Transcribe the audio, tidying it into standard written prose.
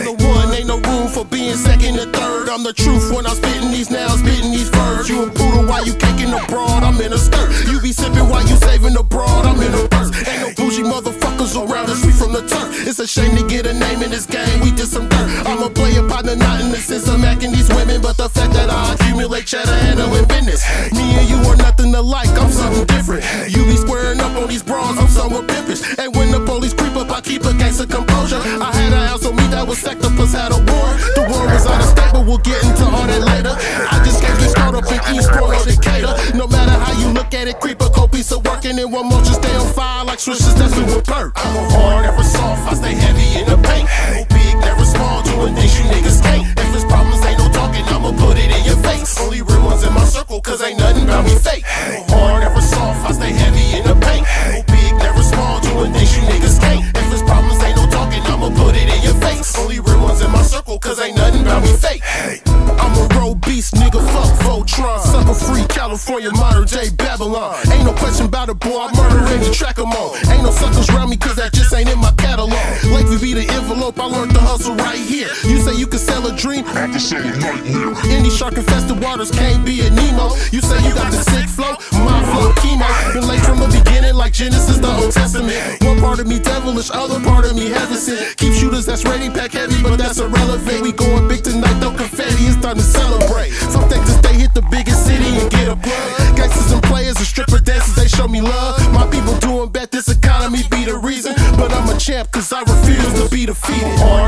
the one, ain't no room for being second or third. I'm the truth when I'm spitting these now, spitting these verbs. You a poodle while you caking abroad, I'm in a skirt. You be sipping while you saving abroad, I'm in a purse. Ain't no bougie motherfuckers around us, we from the turf. It's a shame to get a name in this game, we did some dirt. I'm a player partner, not in the sense of macking these women, but the fact that I accumulate cheddar handling business. Me and you are nothing alike, I'm something different. You be squaring up on these bras, I'm somewhat pimpish. And when the police creep up, I keep a gangster composure. I had an ounce on me that was sacked up, plus had a war. The war was out of state, but we'll get into all that later. I just can't get caught up in Eastport or Decatur. No matter how you look at it, creep a cold piece of work, and then one more just stay on fire like switches, that's with a perk. I'm a hard, never soft, I stay heavy in the paint. No big, never small, doing things you niggas can't. If it's problems, ain't no talking, I'ma put it in your face. Only real ones in my circle, cause ain't nothing about me fake. I'm a hard, never soft, I stay heavy in the paint. No big, never small, doing things you niggas can't. If it's problems, ain't no talking, I'ma put it in your face. Only real ones in my circle, cause ain't nothing about me fake. I'm a road beast, nigga, fuck Voltron. Sucker free, California, modern day Babylon. Ain't no question about it, boy, I murder any track I'm on. Ain't no suckers around me, cause that just ain't in my catalog. Lakeview be the envelope, I learned the hustle right here. You say you can sell a dream, I can sell a nightmare. In these shark infested waters, can't be a Nemo. You say you got the sick flow, my flow chemo. Been late from the beginning like Genesis, the Old Testament. One part of me devilish, other part of me hesitant. Keep shooters that's ready, pack heavy, but that's irrelevant. We going big tonight, though confetti, it's time to celebrate. Some think that they hit the biggest city and get a plug. Gangsters and players and stripper dancers, they show me love. My people doing bet this economy be the reason, but I'm a champ cause I refuse to be defeated.